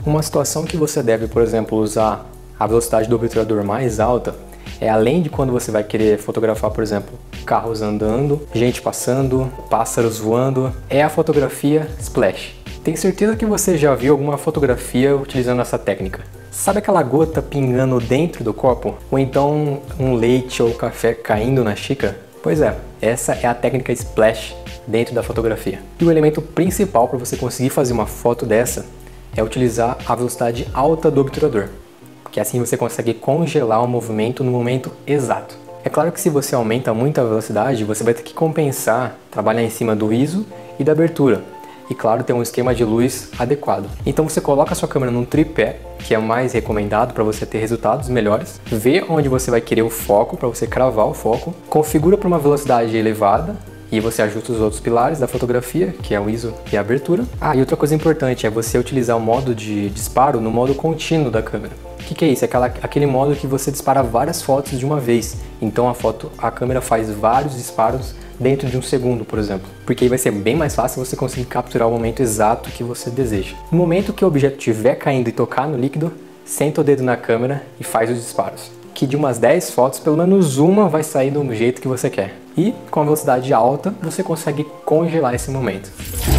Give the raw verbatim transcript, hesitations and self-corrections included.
Uma situação que você deve, por exemplo, usar a velocidade do obturador mais alta é além de quando você vai querer fotografar, por exemplo, carros andando, gente passando, pássaros voando, é a fotografia splash. Tenho certeza que você já viu alguma fotografia utilizando essa técnica. Sabe aquela gota pingando dentro do copo? Ou então um leite ou café caindo na xícara? Pois é, essa é a técnica splash dentro da fotografia. E o elemento principal para você conseguir fazer uma foto dessa é utilizar a velocidade alta do obturador, porque assim você consegue congelar o movimento no momento exato. É claro que se você aumenta muito a velocidade, você vai ter que compensar, trabalhar em cima do I S O e da abertura. E claro, ter um esquema de luz adequado. Então você coloca a sua câmera num tripé, que é mais recomendado para você ter resultados melhores. Vê onde você vai querer o foco, para você cravar o foco. Configura para uma velocidade elevada e você ajusta os outros pilares da fotografia, que é o I S O e a abertura. Ah, e outra coisa importante é você utilizar o modo de disparo no modo contínuo da câmera. O que, que é isso? É aquela, aquele modo que você dispara várias fotos de uma vez. Então a foto, a câmera faz vários disparos dentro de um segundo, por exemplo. Porque aí vai ser bem mais fácil você conseguir capturar o momento exato que você deseja. No momento que o objeto estiver caindo e tocar no líquido, senta o dedo na câmera e faz os disparos. Que de umas dez fotos, pelo menos uma vai sair do jeito que você quer. E com a velocidade alta, você consegue congelar esse momento.